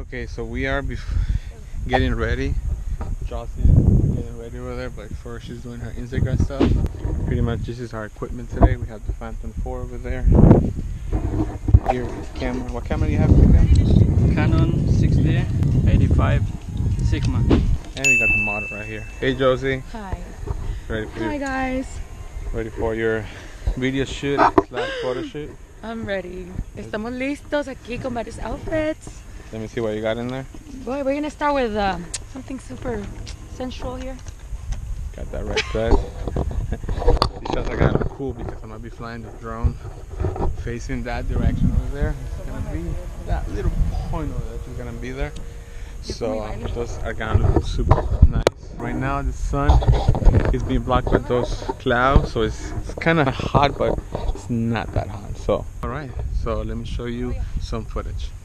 Okay, so we are getting ready. Jossie's getting ready over there, but first she's doing her Instagram stuff. Pretty much this is our equipment today. We have the Phantom 4 over there. Here, camera. What camera do you have? Canon 6D 85 Sigma. And we got the model right here. Hey Josie. Hi. Ready for Hi guys. Ready for your video shoot / photo shoot? I'm ready. Estamos listos aquí con varios outfits. Let me see what you got in there. Boy, we're gonna start with something super sensual here. Got that red thread. These shots are kind of cool because I'm gonna be flying the drone facing that direction over there. It's gonna be that little point over there that's gonna be there. So those are gonna look super nice. Right now the sun is being blocked by those clouds, so it's kind of hot, but it's not that hot. So all right, so let me show you some footage.